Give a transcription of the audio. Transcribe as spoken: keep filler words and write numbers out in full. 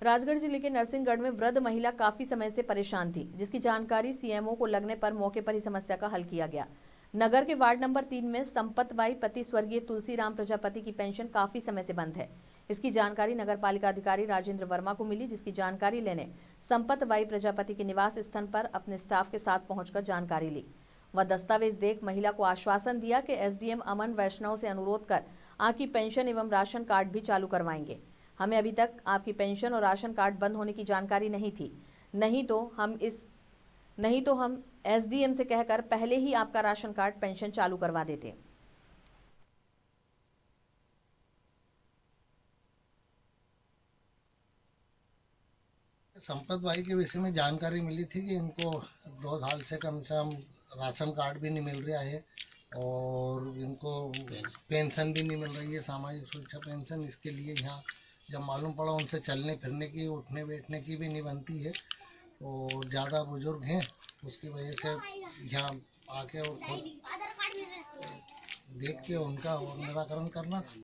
राजगढ़ जिले के नरसिंहगढ़ में वृद्ध महिला काफी समय से परेशान थी, जिसकी जानकारी सीएमओ को लगने पर मौके पर ही समस्या का हल किया गया। नगर के वार्ड नंबर तीन में संपत बाई पति स्वर्गीय तुलसीराम प्रजापति की पेंशन काफी समय से बंद है। इसकी जानकारी नगर पालिका अधिकारी राजेंद्र वर्मा को मिली, जिसकी जानकारी लेने संपत बाई प्रजापति के निवास स्थान पर अपने स्टाफ के साथ पहुंचकर जानकारी ली। वह दस्तावेज देख महिला को आश्वासन दिया कि एसडीएम अमन वैष्णव से अनुरोध कर आपकी पेंशन एवं राशन कार्ड भी चालू करवाएंगे। हमें अभी तक आपकी पेंशन और राशन कार्ड बंद होने की जानकारी नहीं थी, नहीं तो हम इस नहीं तो हम एसडीएम से कहकर पहले ही आपका राशन कार्ड पेंशन चालू करवा देते। संपत भाई के विषय में जानकारी मिली थी कि इनको दो साल से कम से कम राशन कार्ड भी नहीं मिल रहा है और इनको पेंशन भी नहीं मिल रही है, सामाजिक सुरक्षा पेंशन। इसके लिए यहाँ जब मालूम पड़ा उनसे चलने फिरने की, उठने बैठने की भी नहीं बनती है और ज़्यादा बुजुर्ग हैं, उसकी वजह से यहाँ आके और खुद देख के उनका निराकरण करना था।